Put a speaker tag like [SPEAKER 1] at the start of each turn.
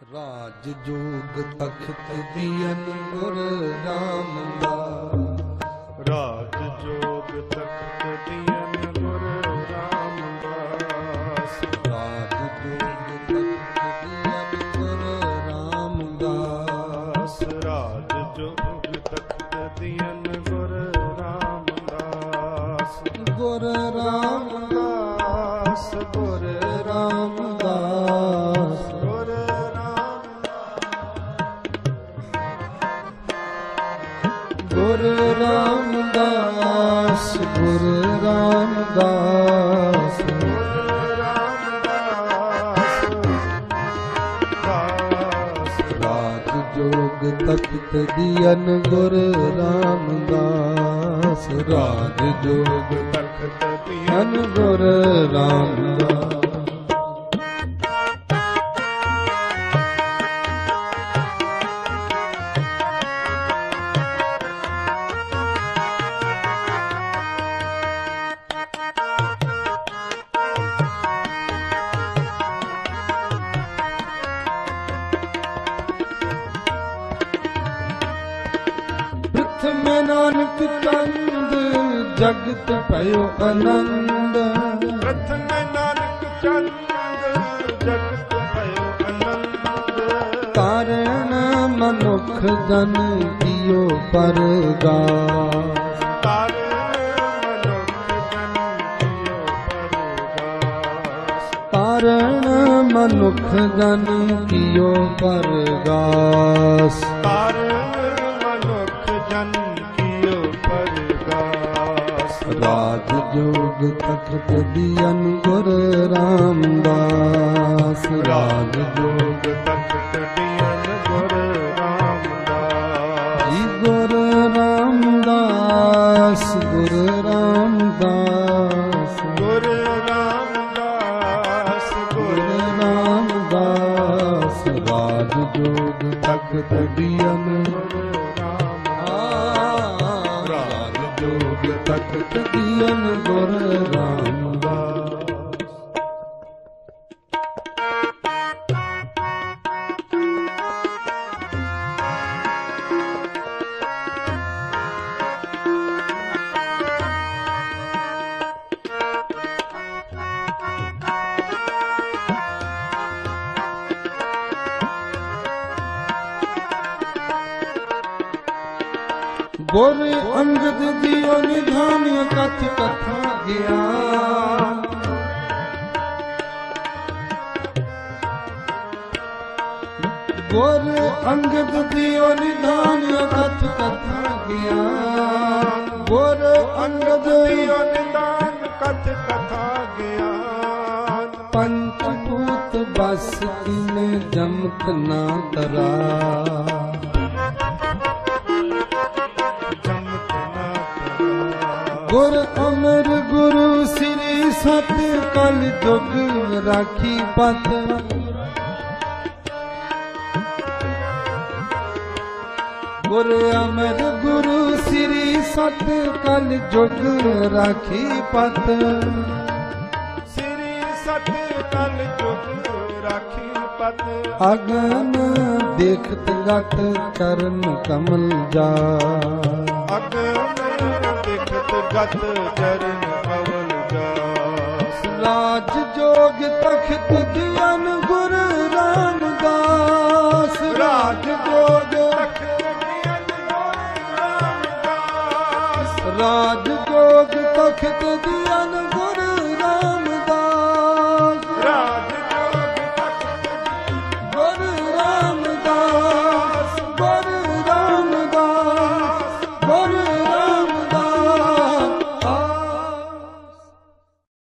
[SPEAKER 1] ਰਾਜ ਜੋਗ ਤਖਤ ਦੀਨ ਗੁਰ ਰਾਮਦਾਸ।
[SPEAKER 2] ਰਾਜ ਜੋਗ ਤਖਤ ਦੀਨ ਗੁਰ ਰਾਮਦਾਸ।
[SPEAKER 1] ਰਾਜ ਜੋਗ ਤਖਤ ਦੀਨ ਗੁਰ ਰਾਮਦਾਸ।
[SPEAKER 2] ਰਾਜ ਜੋਗ ਤਖਤ ਦੀਨ ਗੁਰ ਰਾਮਦਾਸ।
[SPEAKER 1] ਗੁਰ ਰਾਮਦਾਸ ਗੁਰ ਰਾਮਦਾਸ। ਗੁਰ ਰਾਮਦਾਸ ਗੁਰ ਰਾਮਦਾਸ। ਰਾਜ ਜੋਗ ਤਖਤ ਦੀਨ ਗੁਰ ਰਾਮਦਾਸ। ਰਾਜ ਜੋਗ
[SPEAKER 2] ਤਖਤ
[SPEAKER 1] ਦੀਨ ਗੁਰ ਰਾਮਦਾਸ। ਪ੍ਰਥਮ ਨਾਨਕ ਚੰਦ ਜਗਤ ਭਇਓ ਆਨੰਦ।
[SPEAKER 2] ਪ੍ਰਥਮ ਨਾਨਕ ਚੰਦ ਜਗਤ ਭਇਓ ਆਨੰਦ।
[SPEAKER 1] ਕਾਰਣ ਮਨੁੱਖ ਜਨ ਕੀਓ ਪਰਗਾਸ। ਕਾਰਣ ਮਨੁੱਖ ਜਨ ਕੀਓ ਪਰਗਾਸ। ਰਾਜ ਜੋਗ ਤਖਤ ਦੀਨ ਗੁਰ ਰਾਮਦਾਸ। ਰਾਜ ਜੋਗ
[SPEAKER 2] ਤਖਤ ਦੀਨ ਗੁਰ ਰਾਮਦਾਸ।
[SPEAKER 1] ਜੀ ਗੁਰ ਰਾਮਦਾਸ ਗੁਰ ਰਾਮਦਾਸ।
[SPEAKER 2] ਗੁਰ ਰਾਮਦਾਸ
[SPEAKER 1] ਗੁਰ ਰਾਮਦਾਸ। ਰਾਜ ਜੋਗ ਤਖਤ ਦੀਨ ਤਖਤ ਦੀਨ ਗੁਰ ਰਾਮਦਾਸ। ਗੁਰ ਅੰਗਦ ਦਿਓ ਨਿਧਾਨ ਕਥ ਕਥਾ ਗਿਆਨ। ਗੁਰ ਅੰਗਦ ਦਿਓ ਨਿਧਾਨ ਕਥ ਕਥਾ ਗਿਆਨ। ਗੁਰ ਅੰਗਦ ਦਿਓ
[SPEAKER 2] ਨਿਧਾਨ ਕਥ ਕਥਾ ਗਿਆਨ।
[SPEAKER 1] ਪੰਚ ਭੂਤ ਬਸ ਕੀਨੇ ਜਮਤ ਨਾ ਤਰਾ। ਗੁਰ ਅਮਰ ਗੁਰੂ ਸ੍ਰੀ ਸਤ ਕਲ ਜੁਗ ਰਾਖੀ ਪਤ। ਗੁਰ ਅਮਰ ਗੁਰੂ ਸ੍ਰੀ ਸਤ ਕਲ ਜੁਗ ਰਾਖੀ ਪਤ।
[SPEAKER 2] ਸ੍ਰੀ ਸਤ ਕਲ ਜੁਗ ਰਾਖੀ ਪਤ।
[SPEAKER 1] ਅਗਨ ਦੇਖਤ ਗਤ ਚਰਨ ਕਮਲ ਜਾ।
[SPEAKER 2] ਅਗਨ ਦੇਖਤ ਗਤ ਚਰਨ ਕਮਲ ਜਾਸ।
[SPEAKER 1] ਰਾਜ ਜੋਗ ਤਖਤ ਦੀਨ ਗੁਰ ਰਾਮਦਾਸ। ਰਾਜ ਜੋਗ
[SPEAKER 2] ਤਖਤ ਦੀਨ ਗੁਰ ਰਾਮਦਾਸ।
[SPEAKER 1] ਰਾਜ ਜੋਗ ਤਖਤ ਦੀਨ ਗੁਰ ਰਾਮਦਾਸ।